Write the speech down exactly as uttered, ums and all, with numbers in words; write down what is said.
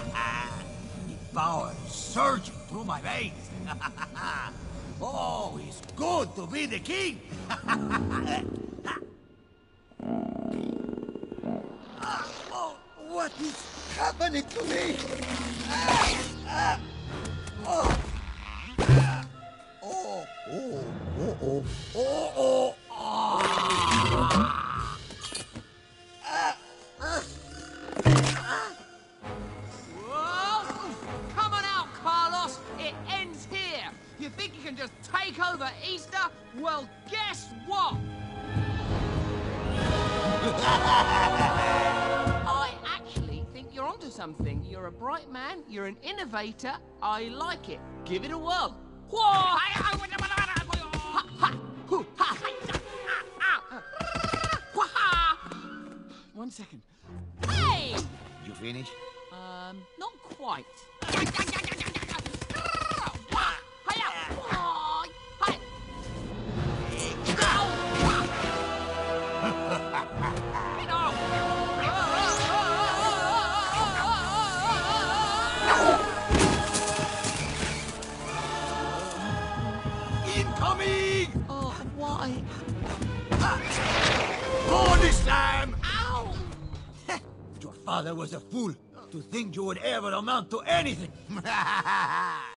The power surging through my veins. Oh, it's good to be the king. Oh, what is happening to me? Oh, oh, oh, oh, oh, oh, oh. Whoa! Come on out, Carlos! It ends here! You think you can just take over Easter? Well, guess what? I actually think you're onto something. You're a bright man, you're an innovator. I like it. Give it a whirl. Whoa! One second. Hey! You finished? Um, not quite. Incoming! Oh, why? Body slam! Ow! Your father was a fool to think you would ever amount to anything.